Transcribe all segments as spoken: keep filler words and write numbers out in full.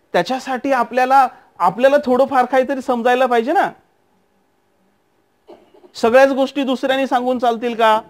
त्याच्यासाठी आपल्याला आपल्याला थोडंफार काहीतरी समजायला पाहिजे ना. सगळ्याच गोष्टी दुसऱ्यांनी सांगून चालतील का?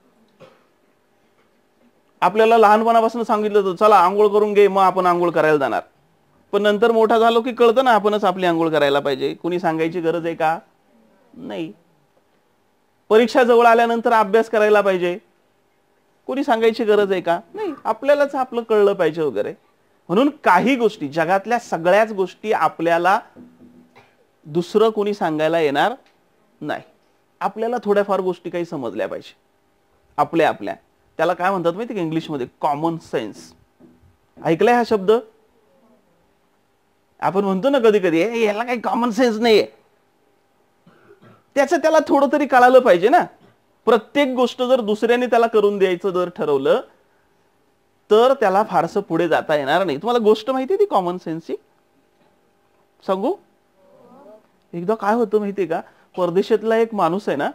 आपल्याला लहानपणापासून सांगितलं होतं चला आंघोळ करून घे, मग आपण आंघोळ करायला जाणार. पण नंतर मोठा झालो की कळतं ना आपणच आपली आंघोळ करायला पाहिजे. कुणी सांगायची गरज आहे का? नाही. परीक्षा जवळ आल्यानंतर अभ्यास करायला पाहिजे, कोणी सांगायची गरज आहे का? नाही. आपल्यालाच आपलं कळलं पाहिजे वगैरे. म्हणून काही गोष्टी, जगातल्या सगळ्याच गोष्टी आपल्याला दुसरं कोणी सांगायला येणार नाही. आपल्याला थोड्याफार गोष्टी काही समजल्या पाहिजे आपल्या आपल्या. त्याला काय म्हणतात माहिती का इंग्लिशमध्ये? Common sense. ऐकलाय हा शब्द? आपण म्हणतो ना कधी कधी याला काही कॉमन सेन्स नाहीये. त्याचं त्याला थोडं तरी कळालं पाहिजे ना. प्रत्येक गोष्ट जर दुसऱ्याने त्याला करून द्यायचं जर ठरवलं तर त्याला फारसं पुढे जाता येणार नाही. तुम्हाला गोष्ट माहिती ती कॉमन सेन्सची? सांगू? एकदा काय होतं माहितीये का, परदेशातला एक माणूस आहे ना,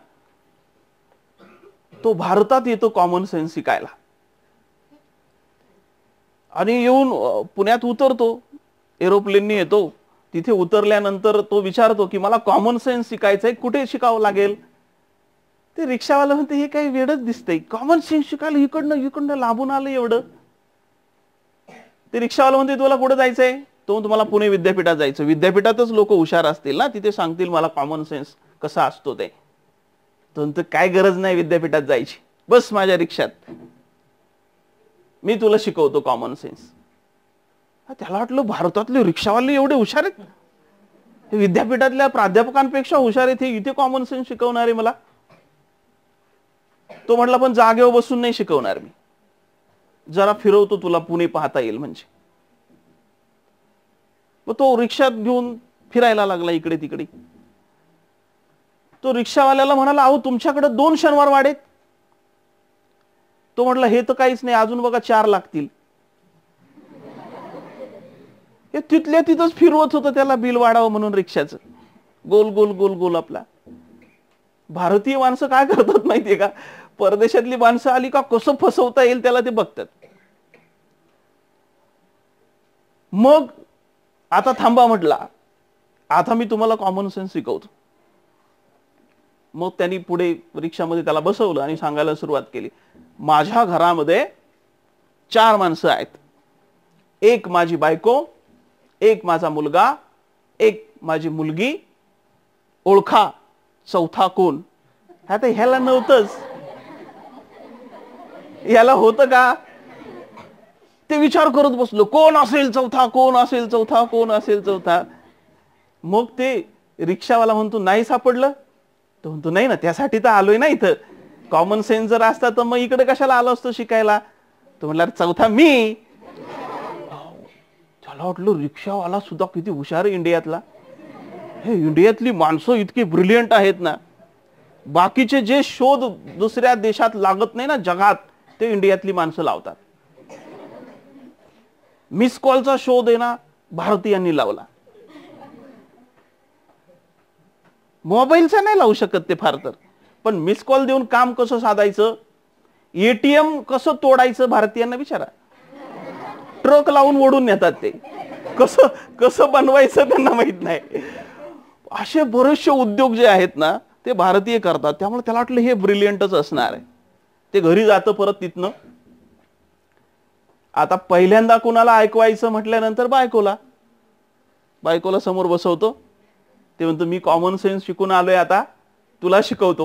तो भारतात येतो कॉमन सेन्स शिकायला. आणि येऊन पुण्यात उतरतो, एरोप्लेननी येतो. तिथे उतरल्यानंतर तो विचारतो की मला कॉमन सेन्स शिकायचंय, कुठे शिकावं लागेल? ते रिक्षावाला म्हणते हे काही वेडच दिसतंय, कॉमन सेन्स शिकायला इकडनं इकडनं लांबून आलं एवढं. ते रिक्षावाला म्हणते तुला कुठे जायचंय? तो तुम्हाला पुणे विद्यापीठात जायचं. विद्यापीठातच लोक हुशार असतील ना, तिथे सांगतील मला कॉमन सेन्स कसा असतो ते. तर काय गरज नाही विद्यापीठात जायची, बस माझ्या रिक्षात, मी तुला शिकवतो कॉमन सेन्स. त्याला वाटलं भारतातले रिक्षावाले एवढे हुशार आहेत, विद्यापीठातल्या प्राध्यापकांपेक्षा हुशार आहेत, हे इथे कॉमन सेन्स शिकवणार आहे मला. तो म्हटला पण जागेवर बसून नाही शिकवणार मी, जरा फिरवतो तुला, पुणे पाहता येईल म्हणजे. मग तो रिक्षात घेऊन फिरायला लागला इकडे तिकडे. तो रिक्षावाल्याला म्हणाला अहो तुमच्याकडे दोन शनिवार वाडे. तो म्हटला हे तर काहीच नाही, अजून बघा चार लागतील. हे तिथल्या तिथंच फिरवत होतं त्याला बिल वाढावं म्हणून रिक्षाचं, गोल गोल गोल गोल आपला. भारतीय माणसं काय करतात माहितीये का, परदेशातली माणसं आली का कसं फसवता येईल त्याला ते बघतात. मग आता थांबा म्हटला, आता मी तुम्हाला कॉमन सेन्स शिकवतो. मग त्यांनी पुढे रिक्षामध्ये त्याला बसवलं आणि सांगायला सुरुवात केली, माझ्या घरामध्ये चार माणसं आहेत, एक माझी बायको, एक माझा मुलगा, एक माझी मुलगी, ओळखा चौथा कोण? आता ह्याला नव्हतंच, याला होतं का? ते विचार करत बसलो कोण असेल चौथा, कोण असेल चौथा, कोण असेल चौथा. मग ते रिक्षावाला म्हणतो नाही सापडलं. तो म्हणतो नाही ना, त्यासाठी तर आलोय ना इथं, कॉमन सेन्स जर असता तर मग इकडे कशाला आलो असतो शिकायला. तो म्हणला चौथा मी. त्याला वाटलं रिक्षावाला सुद्धा किती हुशार आहे इंडियातला. हे इंडियातली माणसं इतकी ब्रिलियंट आहेत ना, बाकीचे जे शोध दुसऱ्या देशात लागत नाही ना जगात, ते इंडियातली माणसं लावतात. मिस कॉलचा शोध आहे ना भारतीयांनी लावला. मोबाईलचा नाही लावू शकत ते फार तर, पण मिस कॉल देऊन काम कसं साधायचं, एटीएम कसं तोडायचं भारतीयांना विचारा. ट्रक लावून ओढून नेतात ते, कसं कसं बनवायचं त्यांना माहित नाही. असे बरेचसे उद्योग जे आहेत ना ते भारतीय करतात. त्यामुळे त्याला वाटलं हे ब्रिलियंटच असणार आहे. ते घरी जातं परत तिथनं. आता पहिल्यांदा कुणाला ऐकवायचं म्हटल्यानंतर बायकोला बायकोला समोर बसवतो. ते म्हणतो मी कॉमन सेन्स शिकून आलोय, आता तुला शिकवतो.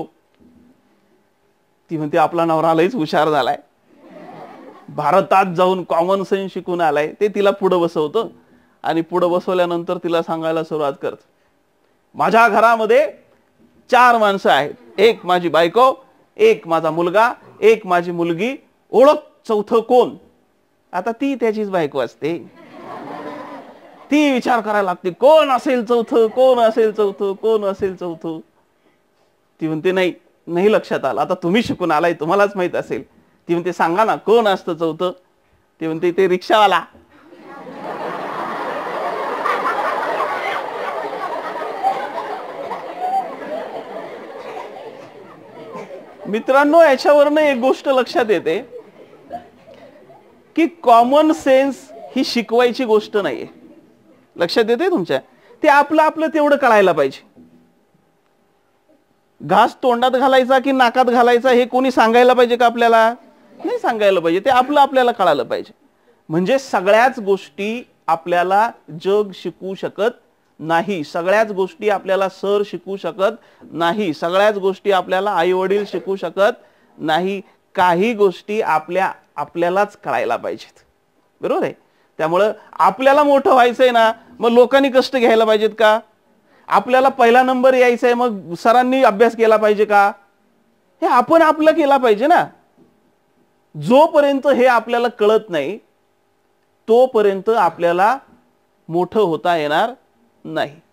ती म्हणते आपला नवरा लयच हुशार झालाय, भारतात जाऊन कॉमन सेन्स शिकून आलाय. ते तिला पुढे बसवतो आणि पुढे बसवल्यानंतर तिला सांगायला सुरुवात करतो, माझ्या घरामध्ये चार माणसं आहेत, एक माझी बायको, एक माझा मुलगा, एक माझी मुलगी, ओळख चौथं कोण? आता ती त्याचीच बायको असते, ती विचार करायला लागते कोण असेल चौथं, कोण असेल चौथं, कोण असेल चौथं. ती म्हणते नाही नाही लक्षात आलं, आता तुम्ही शिकून आलाय, तुम्हालाच माहित असेल. ती म्हणते सांगा ना कोण असतं चौथं? ती म्हणते ते रिक्षावाला. मित्रांनो, याच्यावरनं एक गोष्ट लक्षात येते की कॉमन सेन्स ही शिकवायची गोष्ट नाहीये. लक्षात येते तुमच्या? ते आपलं आपलं तेवढं कळायला पाहिजे. घास तोंडात घालायचा की नाकात घालायचा हे कोणी सांगायला पाहिजे का आपल्याला? नाही सांगायला पाहिजे. ते आपलं आपल्याला कळायला पाहिजे. म्हणजे सगळ्याच गोष्टी आपल्याला जग शिकवू शकत नाही, सगळ्याच गोष्टी आपल्याला सर शिकवू शकत नाही, सगळ्याच गोष्टी आपल्याला आई वडील शिकवू शकत नाही. काही गोष्टी आपल्या आपल्यालाच कळायला पाहिजेत. बरोबर आहे? त्यामुळं आपल्याला मोठं व्हायचंय ना, मग लोकांनी कष्ट घ्यायला पाहिजेत का? आपल्याला पहिला नंबर यायचा आहे, मग सरांनी अभ्यास केला पाहिजे का? हे आपण आपलं केला पाहिजे ना. जोपर्यंत हे आपल्याला कळत नाही तोपर्यंत आपल्याला मोठं होता येणार नाही.